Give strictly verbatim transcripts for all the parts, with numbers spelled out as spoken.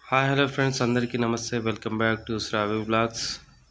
Hi hello friends, అందరికీ నమస్తే. Welcome back to Shravya vlogs.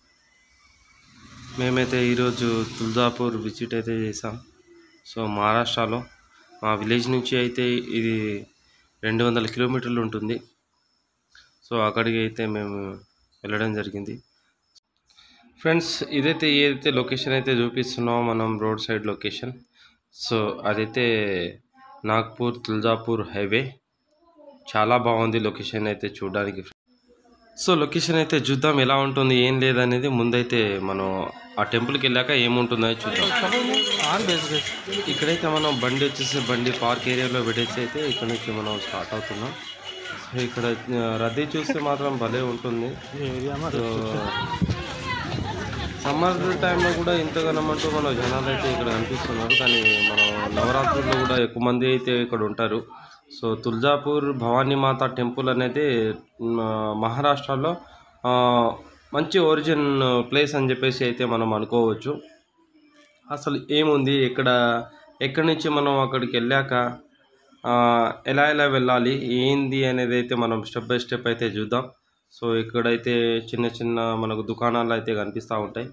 మేమైతే ఈరోజు తుల్జాపూర్ విజిట్ అయితే చేసాం. సో మహారాష్ట్రలో మా విలేజ్ నుంచి అయితే ఇది రెండు వందల కిలోమీటర్లు ఉంటుంది. సో అక్కడికి అయితే మేము వెళ్ళడం జరిగింది. ఫ్రెండ్స్, ఇదైతే ఏదైతే లొకేషన్ అయితే చూపిస్తున్నామో మనం రోడ్ సైడ్ లొకేషన్, సో అదైతే నాగ్పూర్ తుల్జాపూర్ హైవే. చాలా బాగుంది లొకేషన్ అయితే చూడడానికి. సో లొకేషన్ అయితే చూద్దాం ఎలా ఉంటుంది ఏం లేదనేది. ముందైతే మనం ఆ టెంపుల్కి వెళ్ళాక ఏముంటుందో చూద్దాం. ఇక్కడైతే మనం బండి వచ్చేసి బండి పార్క్ ఏరియాలో పెట్టేసి అయితే ఇక్కడ నుంచి మనం స్టార్ట్ అవుతున్నాం. సో ఇక్కడ రద్దీ చూస్తే మాత్రం భలే ఉంటుంది. సమ్మర్ టైంలో కూడా ఇంతగానమంటూ మన జనాలు అయితే ఇక్కడ కనిపిస్తున్నారు. కానీ మనం నవరాత్రుల్లో కూడా ఎక్కువ మంది అయితే ఇక్కడ ఉంటారు. సో తుల్జాపూర్ భవానీ మాత టెంపుల్ అనేది మహారాష్ట్రలో మంచి ఒరిజిన్ ప్లేస్ అని చెప్పేసి అయితే మనం అనుకోవచ్చు. అసలు ఏముంది ఇక్కడ, ఎక్కడి నుంచి మనం అక్కడికి వెళ్ళాక ఎలా ఎలా వెళ్ళాలి ఏంది అనేది అయితే మనం స్టెప్ బై స్టెప్ అయితే చూద్దాం. సో ఇక్కడైతే చిన్న చిన్న మనకు దుకాణాలు అయితే కనిపిస్తూ ఉంటాయి.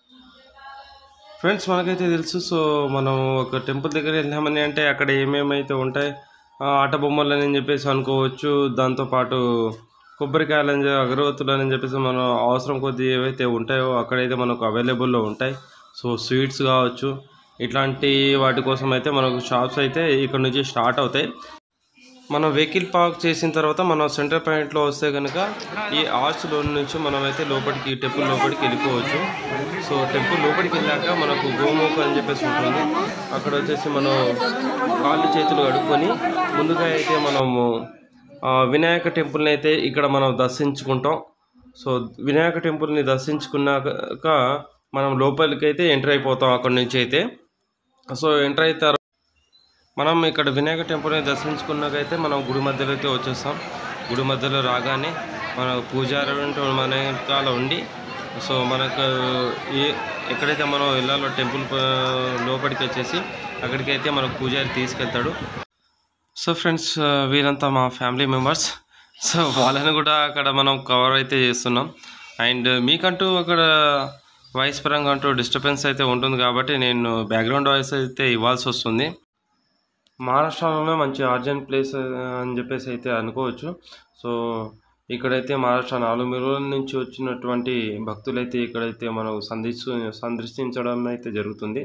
ఫ్రెండ్స్, మనకైతే తెలుసు. సో మనం ఒక టెంపుల్ దగ్గర వెళ్ళామని అంటే అక్కడ ఏమేమైతే ఉంటాయి, ఆట బొమ్మలని చెప్పేసి అనుకోవచ్చు. దాంతోపాటు కొబ్బరికాయలని, అగరవత్తులని చెప్పేసి మనం అవసరం కొద్ది ఏవైతే ఉంటాయో అక్కడైతే మనకు అవైలబుల్లో ఉంటాయి. సో స్వీట్స్ కావచ్చు, ఇట్లాంటి వాటి కోసం అయితే మనకు షాప్స్ అయితే ఇక్కడ నుంచి స్టార్ట్ అవుతాయి. మనం వెహికల్ పార్క్ చేసిన తర్వాత మనం సెంటర్ పాయింట్లో వస్తే కనుక ఈ ఆర్చ్లో నుంచి మనమైతే లోపలికి టెంపుల్ లోపలికి వెళ్ళిపోవచ్చు. సో టెంపుల్ లోపలికి వెళ్ళాక మనకు గోముఖ అని చెప్పేసి ఉంటుంది. అక్కడ వచ్చేసి మనం కాళ్ళు చేతులు కడుక్కొని ముందుగా అయితే మనము వినాయక టెంపుల్ని అయితే ఇక్కడ మనం దర్శించుకుంటాం. సో వినాయక టెంపుల్ని దర్శించుకున్నాక మనం లోపలికి అయితే ఎంటర్ అయిపోతాం అక్కడ నుంచి అయితే. సో ఎంటర్ అవుతారు. మనం ఇక్కడ వినాయక టెంపుల్ని దర్శించుకున్నాకైతే మనం గుడి మధ్యలో అయితే వచ్చేస్తాం. గుడి మధ్యలో రాగానే మన పూజారి మన వెనకాల ఉండి, సో మనకు ఏ ఎక్కడైతే మనం వెళ్ళాలో టెంపుల్ లోపలికి వచ్చేసి అక్కడికైతే మనకు పూజారి తీసుకెళ్తాడు. సో ఫ్రెండ్స్, వీరంతా మా ఫ్యామిలీ మెంబర్స్. సో వాళ్ళని కూడా అక్కడ మనం కవర్ అయితే చేస్తున్నాం. అండ్ మీకంటూ అక్కడ వాయిస్ పరంగా అంటూ డిస్టర్బెన్స్ అయితే ఉంటుంది కాబట్టి నేను బ్యాక్గ్రౌండ్ వాయిస్ అయితే ఇవ్వాల్సి వస్తుంది. మహారాష్ట్రలోనే మంచి ఆర్జన్ ప్లేస్ అని చెప్పేసి అయితే అనుకోవచ్చు. సో ఇక్కడైతే మహారాష్ట్ర నాలుగు మూలల నుంచి వచ్చినటువంటి భక్తులైతే ఇక్కడైతే మనం సందర్శి సందర్శించడం అయితే జరుగుతుంది.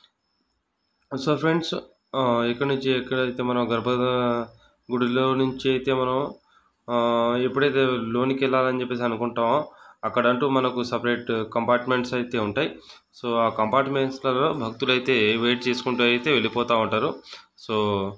సో ఫ్రెండ్స్, ఇక్కడ నుంచి ఎక్కడైతే మనం గర్భ గుడిలో నుంచి అయితే మనం ఎప్పుడైతే లోనికి వెళ్ళాలని చెప్పేసి అనుకుంటామో అక్కడంటూ మనకు సపరేట్ కంపార్ట్మెంట్స్ అయితే ఉంటాయి. సో ఆ కంపార్ట్మెంట్స్లలో భక్తులు అయితే వెయిట్ చేసుకుంటూ అయితే వెళ్ళిపోతూ ఉంటారు. సో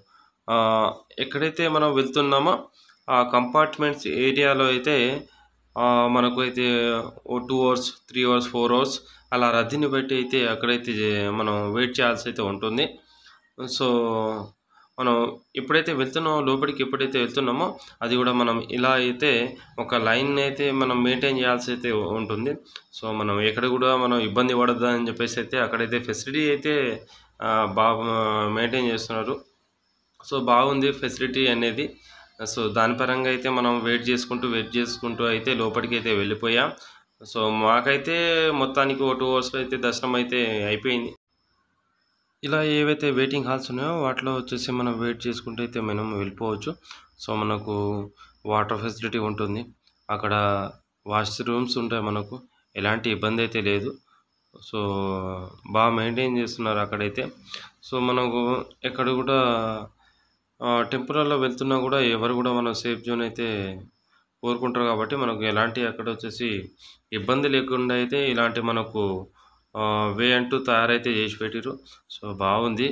ఎక్కడైతే మనం వెళ్తున్నామో ఆ కంపార్ట్మెంట్స్ ఏరియాలో అయితే మనకు అయితే ఓ two hours three hours four hours అలా రద్దీని బట్టి అయితే అక్కడైతే మనం వెయిట్ చేయాల్సి అయితే ఉంటుంది. సో మనం ఎప్పుడైతే వెళ్తున్నామో లోపలికి ఎప్పుడైతే వెళ్తున్నామో అది కూడా మనం ఇలా అయితే ఒక లైన్ అయితే మనం మెయింటైన్ చేయాల్సి అయితే ఉంటుంది. సో మనం ఎక్కడ కూడా మనం ఇబ్బంది పడద్దు అని చెప్పేసి అయితే అక్కడైతే ఫెసిలిటీ అయితే బాగా మెయింటైన్ చేస్తున్నారు. సో బాగుంది ఫెసిలిటీ అనేది. సో దాని పరంగా అయితే మనం వెయిట్ చేసుకుంటూ వెయిట్ చేసుకుంటూ అయితే లోపలికి అయితే వెళ్ళిపోయాం. సో మాకైతే మొత్తానికి ఓ టూ అవర్స్లో అయితే దర్శనం అయితే అయిపోయింది. ఇలా ఏవైతే వెయిటింగ్ హాల్స్ ఉన్నాయో వాటిలో వచ్చేసి మనం వెయిట్ చేసుకుంటూ అయితే మనం వెళ్ళిపోవచ్చు. సో మనకు వాటర్ ఫెసిలిటీ ఉంటుంది, అక్కడ వాష్ రూమ్స్ ఉంటాయి, మనకు ఎలాంటి ఇబ్బంది అయితే లేదు. సో బాగా మెయింటైన్ చేస్తున్నారు అక్కడైతే. సో మనకు ఎక్కడ కూడా టెంపుల్లో వెళ్తున్నా కూడా ఎవరు కూడా మనం సేఫ్ జోన్ అయితే కోరుకుంటారు కాబట్టి మనకు ఎలాంటి అక్కడ వచ్చేసి ఇబ్బంది లేకుండా అయితే ఇలాంటి మనకు వే అంటూ తయారైతే చేసి పెట్టారు. సో బాగుంది.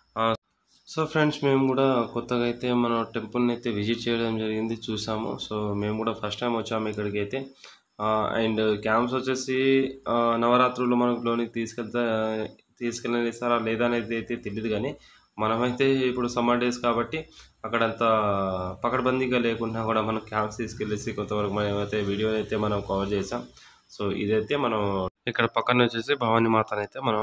సో ఫ్రెండ్స్, మేము కూడా కొత్తగా అయితే మన టెంపుల్ని అయితే విజిట్ చేయడం జరిగింది, చూసాము. సో మేము కూడా ఫస్ట్ టైం వచ్చాము ఇక్కడికి అయితే. అండ్ క్యాంప్స్ వచ్చేసి నవరాత్రులు మనకు లోనికి తీసుకెళ్తా తీసుకెళ్ళనిస్తారా లేదా అనేది అయితే తెలియదు. కానీ మనమైతే ఇప్పుడు సమ్మర్ డేస్ కాబట్టి అక్కడంతా పకడ్బందీగా లేకుండా కూడా మనం క్యాంప్స్ తీసుకెళ్ళేసి కొంతవరకు మనమైతే వీడియో అయితే మనం కవర్ చేసాం. సో ఇదైతే మనం ఇక్కడ పక్కన వచ్చేసి భవానీ మాతని అయితే మనం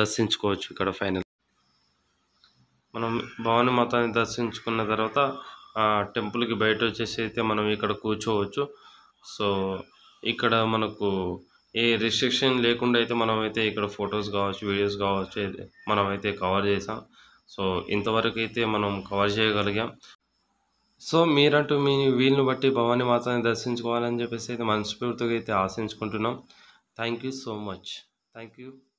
దర్శించుకోవచ్చు. ఇక్కడ ఫైనల్ మనం భవానీ మాతని దర్శించుకున్న తర్వాత ఆ టెంపుల్‌కి బయటొచ్చేసి అయితే మనం ఇక్కడ కూర్చోవచ్చు. సో, ఇక్కడ మనకు ఏ రిస్ట్రిక్షన్ లేకుండా అయితే మనమైతే ఇక్కడ ఫోటోస్ గావచ్చు, వీడియోస్ గావచ్చు అయితే మనమైతే కవర్ చేసాం. సో, ఇంతవరకైతే మనం కవర్ చేయగలిగాం. సో, మీరంటూ మీ వీలుని బట్టి భవానీ మాతని దర్శించుకోవాలని చెప్పేసి అయితే మనస్ఫూర్తిగా అయితే ఆశించుకుంటున్నాం. Thank you so much. Thank you.